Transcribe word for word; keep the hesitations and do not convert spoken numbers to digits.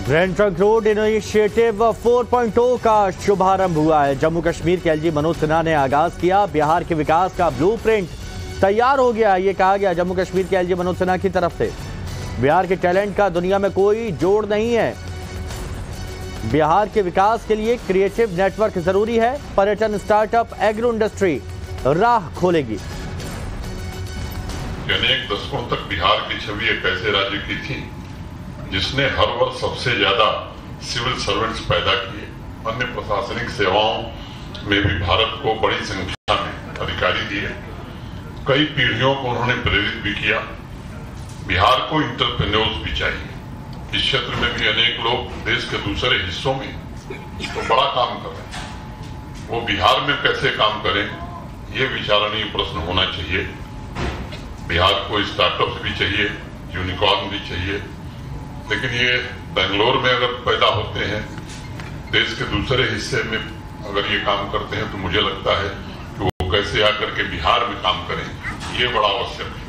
Grand trunk road initiative four point O का शुभारंभ हुआ है। जम्मू कश्मीर के एलजी मनोज सिन्हा ने आगाज किया। बिहार के विकास का ब्लूप्रिंट तैयार हो गया, ये कहा गया जम्मू कश्मीर के एलजी मनोज सिन्हा की तरफ से। बिहार के टैलेंट का दुनिया में कोई जोड़ नहीं है। बिहार के विकास के लिए क्रिएटिव नेटवर्क जरूरी है। पर्यटन, स्टार्टअप, एग्रो इंडस्ट्री राह खोलेगी। अनेक दशकों तक बिहार की छवि एक ऐसे राज्य की थी जिसने हर वर्ष सबसे ज्यादा सिविल सर्वेंट्स पैदा किए। अन्य प्रशासनिक सेवाओं में भी भारत को बड़ी संख्या में अधिकारी दिए। कई पीढ़ियों को उन्होंने प्रेरित भी किया। बिहार को इंटरप्रेन्योर्स भी चाहिए। इस क्षेत्र में भी अनेक लोग देश के दूसरे हिस्सों में तो बड़ा काम कर रहे हैं, वो बिहार में कैसे काम करें, ये विचारणीय प्रश्न होना चाहिए। बिहार को स्टार्टअप्स भी चाहिए, यूनिकॉर्न भी चाहिए, लेकिन ये बेंगलोर में अगर पैदा होते हैं, देश के दूसरे हिस्से में अगर ये काम करते हैं, तो मुझे लगता है कि वो कैसे आकर के बिहार में काम करें, ये बड़ा आवश्यक है।